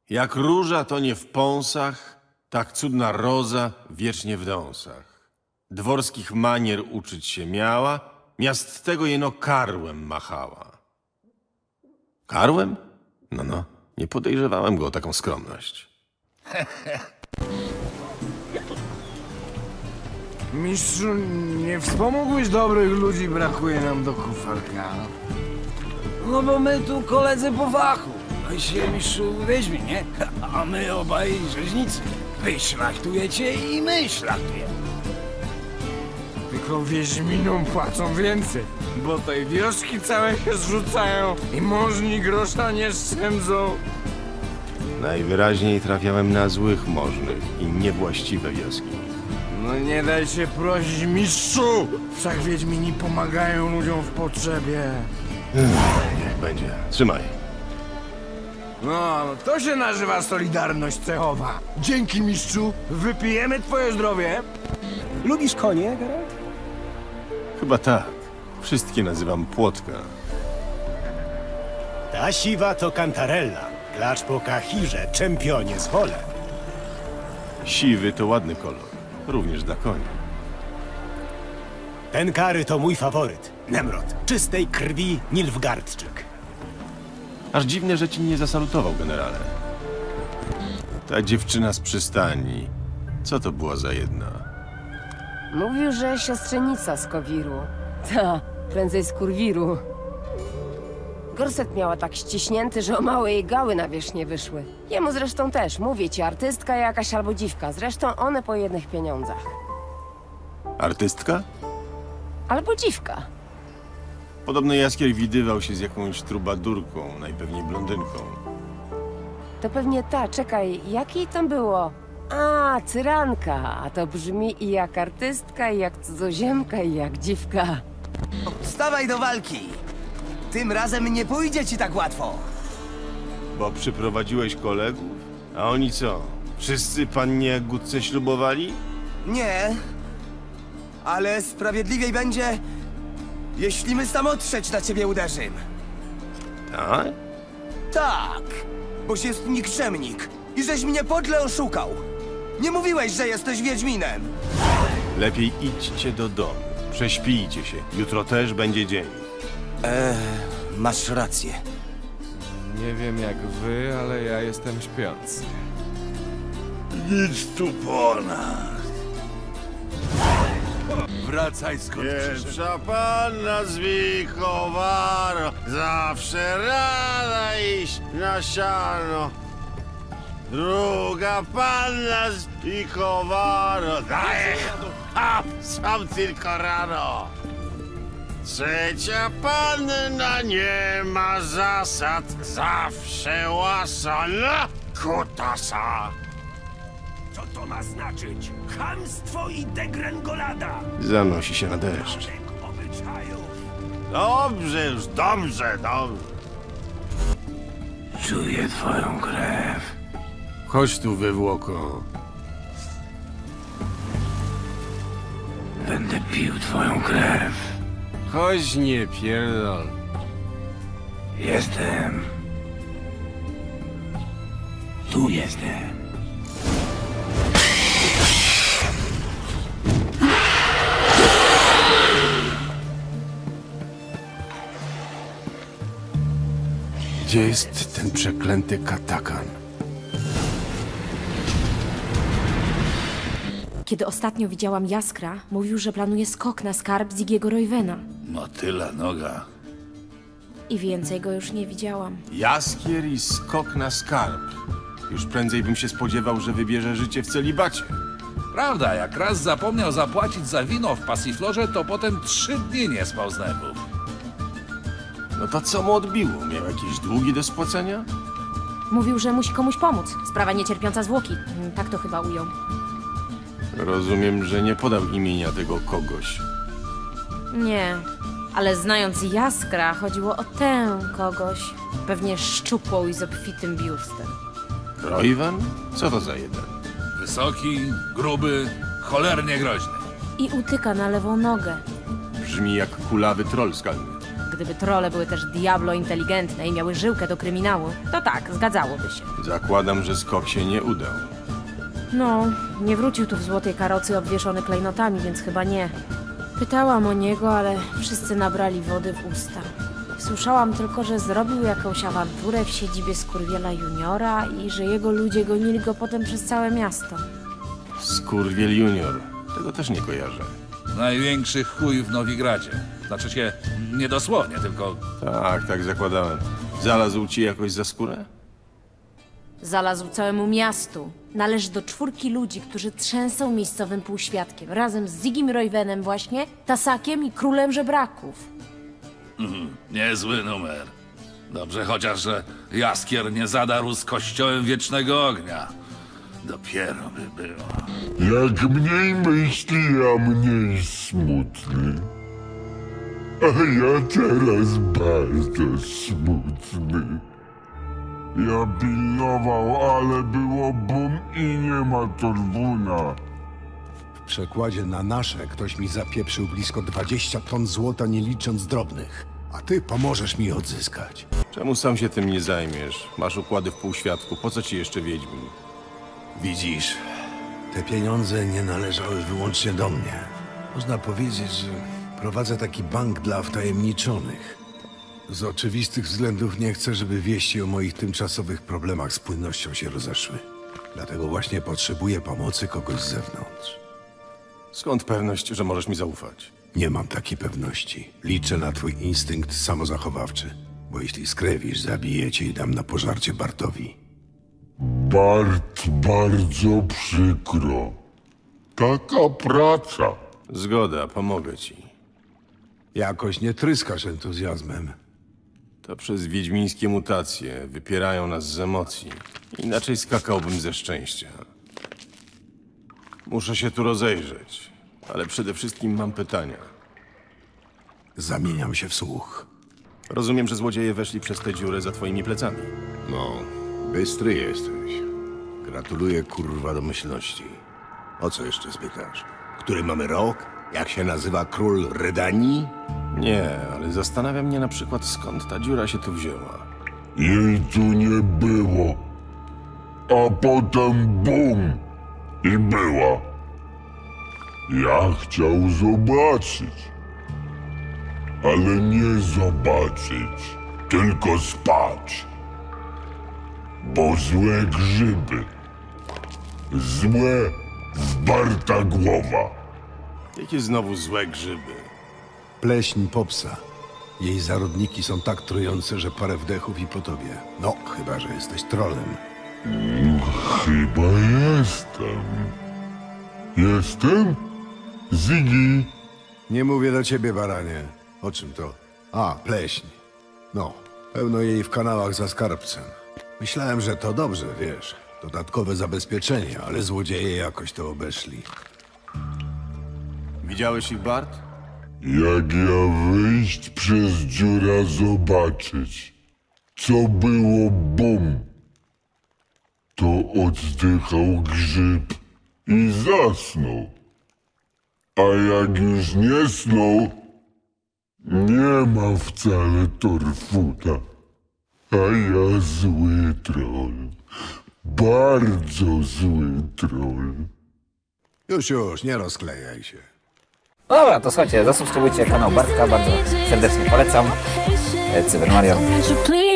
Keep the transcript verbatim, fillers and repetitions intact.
Jak róża to nie w pąsach, tak cudna roza wiecznie w dąsach. Dworskich manier uczyć się miała, miast tego jeno karłem machała. Karłem? No, no, nie podejrzewałem go o taką skromność. Mistrzu, nie wspomógłbyś dobrych ludzi, brakuje nam do kufarka. No bo my tu koledzy po fachu. No i się mistrzu Wiedźmin, nie? A my obaj rzeźnicy. Wy szlachtujecie i my szlachtujemy. Tylko Wiedźminom płacą więcej, bo tej wioski całe się zrzucają i możni grosza nie szczędzą. Najwyraźniej trafiałem na złych możnych i niewłaściwe wioski. No nie daj się prosić, mistrzu! Wszak Wiedźmini pomagają ludziom w potrzebie. Niech będzie. Trzymaj. No, to się nazywa solidarność cechowa. Dzięki, mistrzu. Wypijemy twoje zdrowie. Lubisz konie, Geralt? Chyba tak. Wszystkie nazywam Płotka. Ta siwa to Kantarella, klacz po Kahirze, czempionie z Hole. Siwy to ładny kolor. Również dla koni. Ten Kary to mój faworyt, Nemrod, czystej krwi Nilfgaardczyk. Aż dziwne, że ci nie zasalutował, generale. Ta dziewczyna z przystani. Co to była za jedna? Mówił, że siostrzenica z Kowiru. Ta, prędzej z Kurwiru. Gorset miała tak ściśnięty, że o małe jej gały na wierzch nie wyszły. Jemu zresztą też, mówię ci, artystka jakaś albo dziwka. Zresztą one po jednych pieniądzach. Artystka? Albo dziwka. Podobno Jaskier widywał się z jakąś trubadurką, najpewniej blondynką. To pewnie ta, czekaj, jakiej tam było? A, cyranka, a to brzmi i jak artystka, i jak cudzoziemka, i jak dziwka. Stawaj do walki! Tym razem nie pójdzie ci tak łatwo! Bo przyprowadziłeś kolegów? A oni co? Wszyscy pannie Jagódce ślubowali? Nie, ale sprawiedliwiej będzie, jeśli my samotrzeć na ciebie uderzymy. Tak? Tak, boś jest nikczemnik i żeś mnie podle oszukał. Nie mówiłeś, że jesteś Wiedźminem. Lepiej idźcie do domu. Prześpijcie się. Jutro też będzie dzień. Eee, masz rację. Nie wiem jak wy, ale ja jestem śpiący. Nic tu po nas. Wracaj skąd przyszedł. Pierwsza panna z Wichowaro, zawsze rada iść na siano. Druga panna z Wichowaro, daje a sam tylko rano. Trzecia panna nie ma zasad, zawsze łasana kutasa. Co to ma znaczyć? Chamstwo i degrengolada. Zanosi się na deszcz. Obyczajów. Dobrze już, dobrze, dobrze. Czuję twoją krew. Chodź tu, wywłoko. Będę pił twoją krew. Chodź, nie pierdol. Jestem. Tu jestem. Gdzie jest ten przeklęty katakan? Kiedy ostatnio widziałam Jaskra, mówił, że planuje skok na skarb Zigiego Roywena. Motyla noga. I więcej go już nie widziałam. Jaskier i skok na skarb. Już prędzej bym się spodziewał, że wybierze życie w celibacie. Prawda, jak raz zapomniał zapłacić za wino w Pasiflorze, to potem trzy dni nie spał z nerwów. No to co mu odbiło? Miał jakieś długi do spłacenia? Mówił, że musi komuś pomóc. Sprawa niecierpiąca zwłoki. Mm, Tak to chyba ujął. Rozumiem, że nie podał imienia tego kogoś. Nie, ale znając Jaskra, chodziło o tę kogoś. Pewnie szczupłą i z obfitym biustem. Royven? Co to za jeden? Wysoki, gruby, cholernie groźny. I utyka na lewą nogę. brzmi jak kulawy troll skalny. Gdyby trolle były też diablo inteligentne i miały żyłkę do kryminału, to tak, zgadzałoby się. Zakładam, że skok się nie udał. No, nie wrócił tu w złotej karocy obwieszony klejnotami, więc chyba nie. Pytałam o niego, ale wszyscy nabrali wody w usta. Słyszałam tylko, że zrobił jakąś awanturę w siedzibie Skurwiela Juniora i że jego ludzie gonili go potem przez całe miasto. Skurwiel Junior. Tego też nie kojarzę. Największy chuj w Nowigradzie. Znaczy się, nie dosłownie, tylko Tak, tak zakładałem. Znalazł ci jakoś za skórę? Zalazł całemu miastu. Należy do czwórki ludzi, którzy trzęsą miejscowym półświadkiem. Razem z Zigim Royvenem właśnie, Tasakiem i królem żebraków. niezły numer. Dobrze chociaż, że Jaskier nie zadarł z kościołem wiecznego ognia. Dopiero by było. Jak mniej myśli, a mniej smutny. A ja teraz bardzo smutny. Ja pilnował, ale było bum i nie ma Torwuna. W przekładzie na nasze ktoś mi zapieprzył blisko dwadzieścia ton złota, nie licząc drobnych. A ty pomożesz mi odzyskać. Czemu sam się tym nie zajmiesz? Masz układy w półświadku, po co ci jeszcze Wiedźmin? Widzisz, te pieniądze nie należały wyłącznie do mnie. Można powiedzieć, że prowadzę taki bank dla wtajemniczonych. Z oczywistych względów nie chcę, żeby wieści o moich tymczasowych problemach z płynnością się rozeszły. Dlatego właśnie potrzebuję pomocy kogoś z zewnątrz. Skąd pewność, że możesz mi zaufać? Nie mam takiej pewności. Liczę na twój instynkt samozachowawczy. Bo jeśli skrewisz, zabiję cię i dam na pożarcie Bartowi. Bart, bardzo przykro. Taka praca. Zgoda, pomogę ci. Jakoś nie tryskasz entuzjazmem. To przez wiedźmińskie mutacje wypierają nas z emocji. Inaczej skakałbym ze szczęścia. Muszę się tu rozejrzeć, ale przede wszystkim mam pytania. Zamieniam się w słuch. Rozumiem, że złodzieje weszli przez tę dziurę za twoimi plecami. No, bystry jesteś. Gratuluję, kurwa, domyślności. O co jeszcze spytasz? Który mamy rok? Jak się nazywa król Redanii? Nie, ale zastanawia mnie na przykład, skąd ta dziura się tu wzięła. Jej tu nie było. A potem bum! I była. Ja chciał zobaczyć. Ale nie zobaczyć, tylko spać. Bo złe grzyby. Złe w Barta głowa. Jakie znowu złe grzyby? Pleśń popsa. Jej zarodniki są tak trujące, że parę wdechów i po tobie. No, chyba że jesteś trolem. Chyba jestem. Jestem? Ziggy? Nie mówię do ciebie, baranie. O czym to? A, pleśń. No, pełno jej w kanałach za skarbcem. Myślałem, że to dobrze, wiesz. Dodatkowe zabezpieczenie, ale złodzieje jakoś to obeszli. Widziałeś ich, Bart? Jak ja wyjść przez dziura zobaczyć, co było bum, to oddychał grzyb i zasnął. A jak już nie snął, nie ma wcale Torfuna. A ja zły troll. Bardzo zły troll. Już, już, nie rozklejaj się. No dobra, to słuchajcie, zasubskrybujcie kanał Bartka, bardzo serdecznie polecam. Cyber Mario.